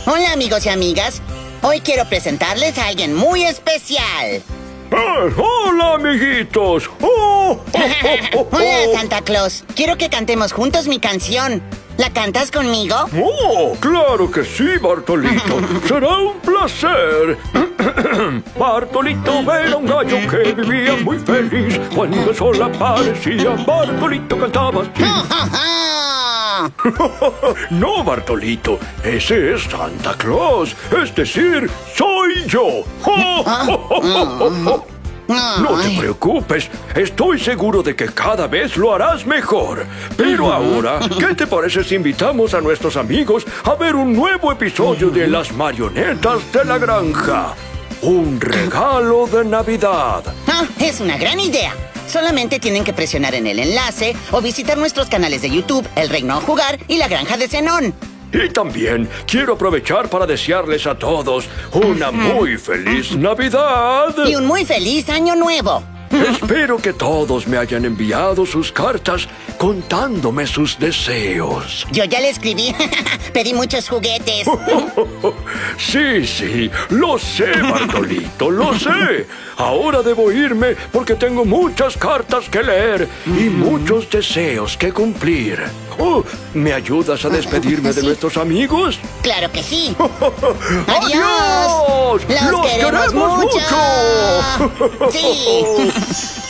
Hola amigos y amigas, hoy quiero presentarles a alguien muy especial. ¡Hola, amiguitos! Hola, Santa Claus. Quiero que cantemos juntos mi canción. ¿La cantas conmigo? ¡Oh, claro que sí, Bartolito! ¡Será un placer! Bartolito era un gallo que vivía muy feliz. Cuando el sol aparecía, Bartolito cantaba así. No, Bartolito, ese es Santa Claus. Es decir, soy yo. No te preocupes, estoy seguro de que cada vez lo harás mejor. Pero ahora, ¿qué te parece si invitamos a nuestros amigos a ver un nuevo episodio de Las Marionetas de la Granja? Un regalo de Navidad. Es una gran idea. Solamente tienen que presionar en el enlace o visitar nuestros canales de YouTube, El Reino a Jugar y La Granja de Zenón. Y también quiero aprovechar para desearles a todos una muy feliz Navidad. Y un muy feliz Año Nuevo. Espero que todos me hayan enviado sus cartas contándome sus deseos. Yo ya le escribí. Pedí muchos juguetes. Sí, lo sé, Bartolito, lo sé. Ahora debo irme porque tengo muchas cartas que leer y muchos deseos que cumplir. ¿Me ayudas a despedirme de nuestros amigos? ¡Claro que sí! ¡Adiós! ¡Los queremos mucho! mucho. ¡Sí!